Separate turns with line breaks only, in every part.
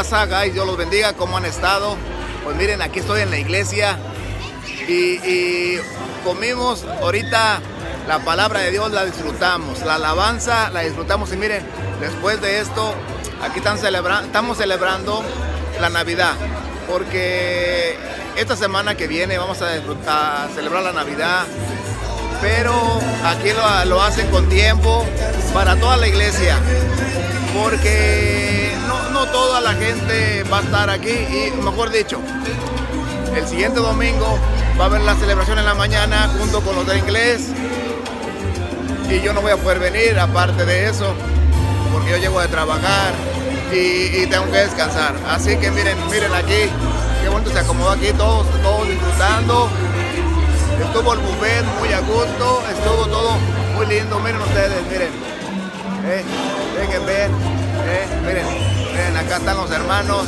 WhatsApp, guys, Dios los bendiga, ¿cómo han estado? Pues miren, aquí estoy en la iglesia y comimos ahorita la palabra de Dios, la disfrutamos, la alabanza la disfrutamos y miren, después de esto, aquí estamos celebrando la Navidad, porque esta semana que viene vamos a celebrar la Navidad, pero aquí lo hacen con tiempo para toda la iglesia, porque no toda la gente va a estar aquí y, mejor dicho, el siguiente domingo va a haber la celebración en la mañana junto con los del inglés y yo no voy a poder venir, aparte de eso, porque yo llego de trabajar y tengo que descansar. Así que miren aquí, qué bonito se acomodó aquí, todos disfrutando. Estuvo el buffet muy a gusto, estuvo todo muy lindo, miren ustedes, miren. Dejen ver, miren, acá están los hermanos.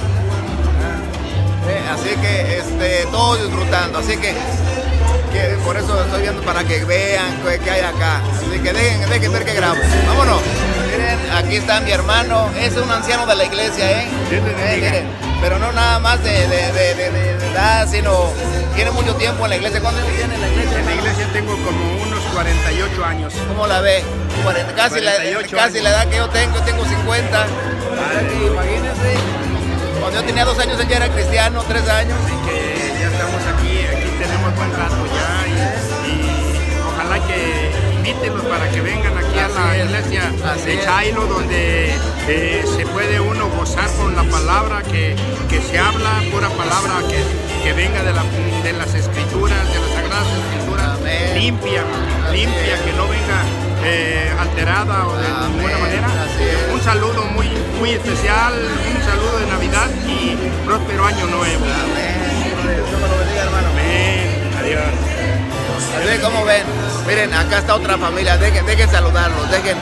Así que todos disfrutando, así que por eso estoy viendo para que vean qué hay acá. Así que dejen ver que grabo. Vámonos. Miren, aquí está mi hermano, es un anciano de la iglesia, miren, pero no nada más de edad, sino tiene mucho tiempo en la iglesia. ¿Cuánto tiene en la iglesia?
En la iglesia tengo como unos 48 años.
¿Cómo la ve? Casi la edad que yo tengo 50. Imagínense, cuando yo tenía 2 años él ya era cristiano, 3 años.
Así que ya estamos aquí tenemos buen rato ya y ojalá que invítenlos para que vengan aquí a la iglesia de Chailo, donde se puede uno gozar con la palabra que se habla, pura palabra que venga de las escrituras, de las sagradas escrituras, limpia, que no venga alterada o de ninguna manera. Un saludo muy especial, un saludo de Navidad y próspero año nuevo.
Dios me lo bendiga, hermano.
Amén. Adiós.
Así como ven, miren, acá está otra familia, dejen saludarlos, dejen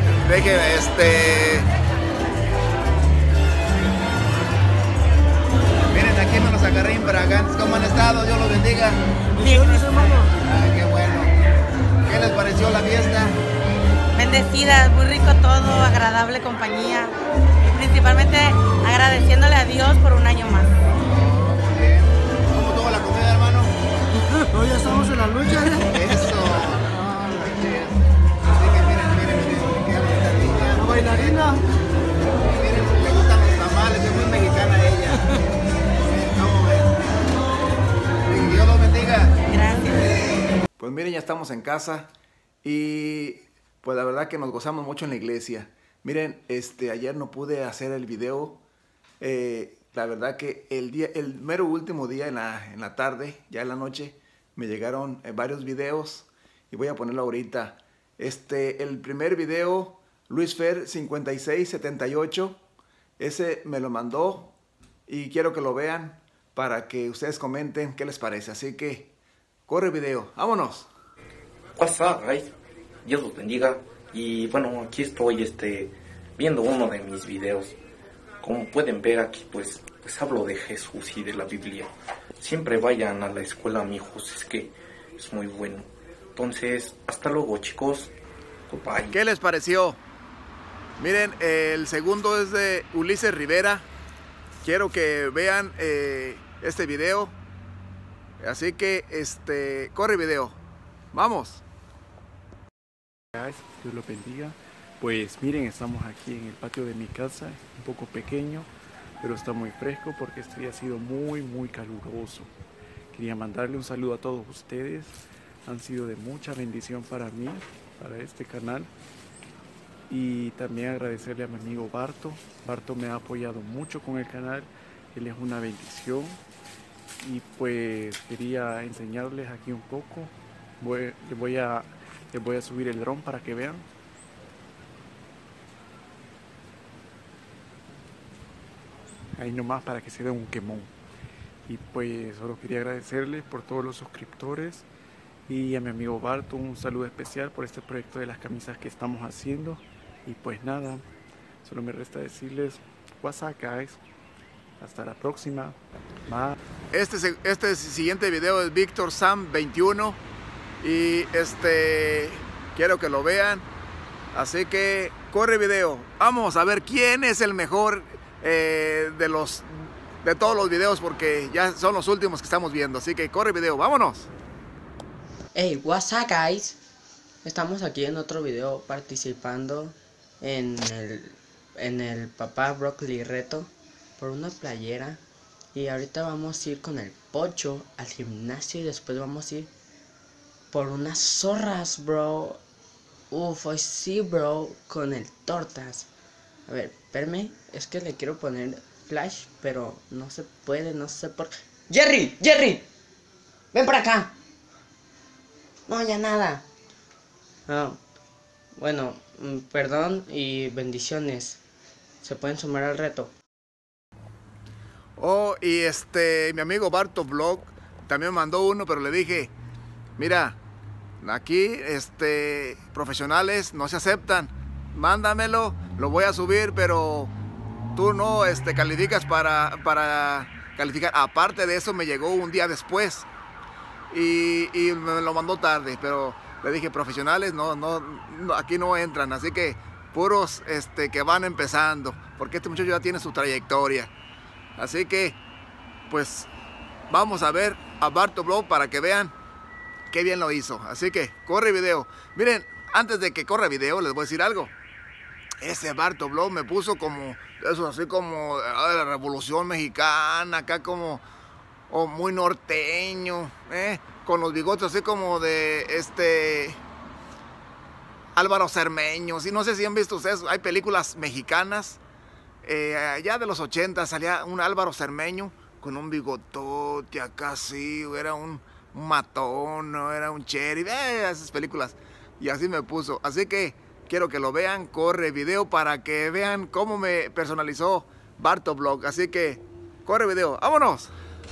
miren, aquí me los agarré infragantes. ¿Cómo han estado? Dios los bendiga.
Bien, hermano.
Ay, qué bueno. ¿Qué les pareció la fiesta?
Bendecida, muy rico todo, agradable compañía y principalmente agradeciéndole a Dios por un año más.
Muy bien. ¿Cómo estuvo la comida, hermano?
Hoy ya estamos en la lucha.
Eso. Así que miren, qué bonita niña.
La bailarina.
Miren, le gustan los tamales, es muy mexicana ella. ¿Cómo ven? Y Dios los bendiga.
Gracias.
Pues miren, ya estamos en casa y pues la verdad que nos gozamos mucho en la iglesia. Miren, ayer no pude hacer el video. La verdad que el mero último día en la tarde, ya en la noche, me llegaron varios videos y voy a ponerlo ahorita. El primer video, Luis Fer 5678, ese me lo mandó y quiero que lo vean para que ustedes comenten qué les parece. Así que corre el video, vámonos.
What's up, guys? Dios los bendiga. Y bueno, aquí estoy viendo uno de mis videos. Como pueden ver aquí, pues hablo de Jesús y de la Biblia. Siempre vayan a la escuela, mijos, es que es muy bueno. Entonces, hasta luego, chicos. Goodbye.
¿Qué les pareció? Miren, el segundo es de Ulises Rivera. Quiero que vean este video. Así que, corre video. Vamos.
Dios los bendiga. Pues miren, estamos aquí en el patio de mi casa, un poco pequeño, pero está muy fresco porque este día ha sido muy caluroso. Quería mandarle un saludo a todos ustedes, han sido de mucha bendición para mí, para este canal, y también agradecerle a mi amigo Barto. Barto me ha apoyado mucho con el canal, él es una bendición, y pues quería enseñarles aquí un poco. Les voy a subir el dron para que vean. Ahí nomás para que se dé un quemón. Y pues solo quería agradecerles por todos los suscriptores y a mi amigo Barto un saludo especial por este proyecto de las camisas que estamos haciendo. Y pues nada, solo me resta decirles what's up, guys. Hasta la próxima. Bye.
Este siguiente video es Víctor Sam 21 y quiero que lo vean, así que corre video. Vamos a ver quién es el mejor de todos los videos, porque ya son los últimos que estamos viendo. Así que corre video, vámonos.
Hey, what's up, guys? Estamos aquí en otro video participando en el Papá Broccoli Reto por una playera. Y ahorita vamos a ir con el Pocho al gimnasio y después vamos a ir por unas zorras, bro. Uf, hoy sí, bro, con el Tortas. A ver, espérame, es que le quiero poner flash, pero no se puede, no sé por qué. ¡Jerry! ¡Ven para acá! No, ya nada. Ah, bueno, perdón y bendiciones. Se pueden sumar al reto.
Oh, y mi amigo Barto Vlog también me mandó uno, pero le dije, mira, aquí profesionales no se aceptan. Mándamelo, lo voy a subir, pero tú no calificas para calificar. Aparte de eso, me llegó un día después y me lo mandó tarde, pero le dije, profesionales no, aquí no entran, así que puros que van empezando, porque este muchacho ya tiene su trayectoria. Así que, pues, vamos a ver a Barto Vlog para que vean qué bien lo hizo. Así que, corre video. Miren, antes de que corra video, les voy a decir algo. Ese Barto Vlog me puso como, eso así como de la Revolución Mexicana, acá como muy norteño, con los bigotes así como de Álvaro Cermeño. Sí, no sé si han visto ustedes, hay películas mexicanas. Ya de los 80 salía un Álvaro Cermeño con un bigotote acá así, era un matón, ¿no? Era un sheriff, esas películas, y así me puso. Así que quiero que lo vean, corre video para que vean cómo me personalizó Barto Vlog. Así que corre video, ¡vámonos!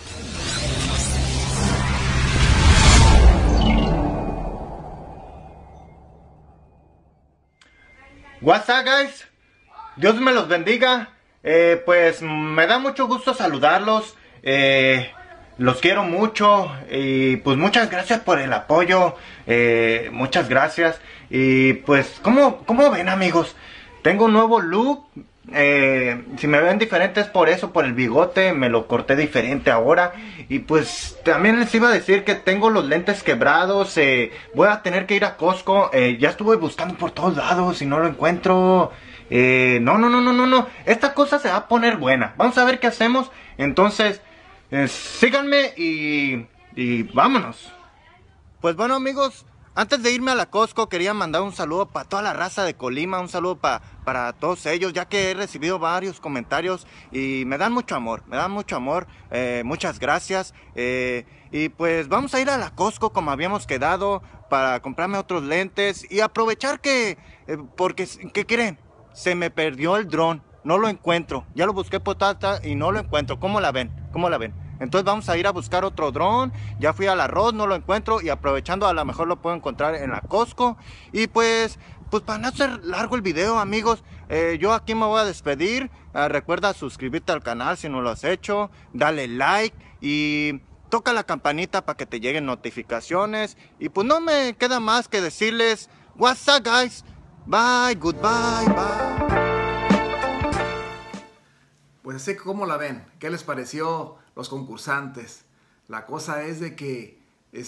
What's up, guys? Dios me los bendiga. Pues me da mucho gusto saludarlos. Los quiero mucho. Y pues muchas gracias por el apoyo. Muchas gracias. Y pues, ¿cómo ven, amigos? Tengo un nuevo look. Si me ven diferente es por eso, por el bigote. Me lo corté diferente ahora. Y pues también les iba a decir que tengo los lentes quebrados. Voy a tener que ir a Costco. Ya estuve buscando por todos lados y no lo encuentro. No. Esta cosa se va a poner buena. Vamos a ver qué hacemos. Entonces, síganme y vámonos. Pues bueno, amigos, antes de irme a la Costco quería mandar un saludo para toda la raza de Colima. Un saludo para todos ellos, ya que he recibido varios comentarios y me dan mucho amor. Muchas gracias. Y pues vamos a ir a la Costco como habíamos quedado para comprarme otros lentes y aprovechar porque, ¿qué creen? Se me perdió el dron, no lo encuentro. Ya lo busqué por tata y no lo encuentro. ¿Cómo la ven? Entonces vamos a ir a buscar otro dron. Ya fui al arroz, no lo encuentro. Y aprovechando, a lo mejor lo puedo encontrar en la Costco. Y pues para no hacer largo el video, amigos, yo aquí me voy a despedir. Recuerda suscribirte al canal si no lo has hecho. Dale like y toca la campanita para que te lleguen notificaciones. Y pues no me queda más que decirles, what's up, guys? Bye, goodbye, bye.
Pues así que, ¿cómo la ven? ¿Qué les pareció los concursantes? La cosa es de que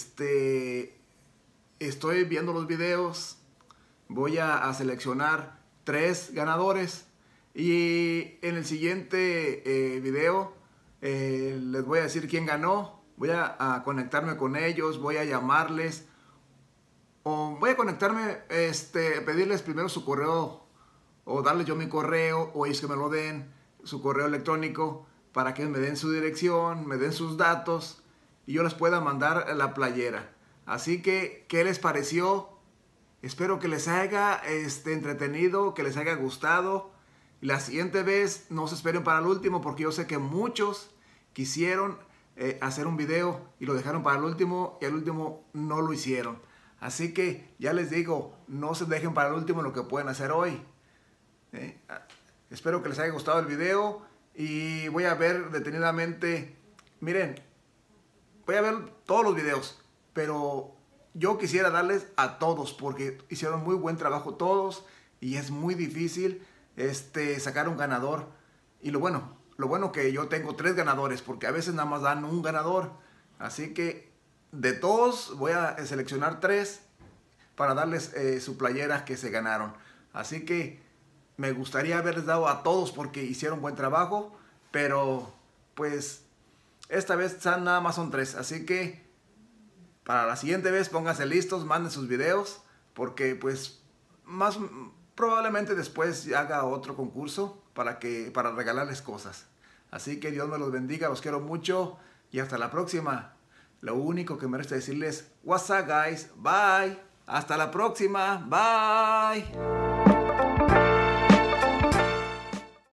estoy viendo los videos, voy a seleccionar 3 ganadores y en el siguiente video les voy a decir quién ganó. Voy a conectarme con ellos, voy a llamarles. O voy a conectarme, pedirles primero su correo, o darles yo mi correo, o ellos que me lo den, su correo electrónico, para que me den su dirección, me den sus datos, y yo les pueda mandar la playera. Así que, ¿qué les pareció? Espero que les haya entretenido, que les haya gustado. Y la siguiente vez, no se esperen para el último, porque yo sé que muchos quisieron hacer un video, y lo dejaron para el último, y al último no lo hicieron. Así que ya les digo, no se dejen para el último lo que pueden hacer hoy. Espero que les haya gustado el video y voy a ver detenidamente. Miren, voy a ver todos los videos, pero yo quisiera darles a todos porque hicieron muy buen trabajo todos y es muy difícil sacar un ganador. Y lo bueno que yo tengo 3 ganadores, porque a veces nada más dan un ganador. Así que de todos voy a seleccionar 3 para darles su playera que se ganaron. Así que me gustaría haberles dado a todos porque hicieron buen trabajo, pero pues esta vez nada más son 3. Así que para la siguiente vez pónganse listos, manden sus videos, porque pues más probablemente después haga otro concurso para regalarles cosas. Así que Dios me los bendiga, los quiero mucho y hasta la próxima. Lo único que me resta decirles, what's up guys, bye, hasta la próxima, bye.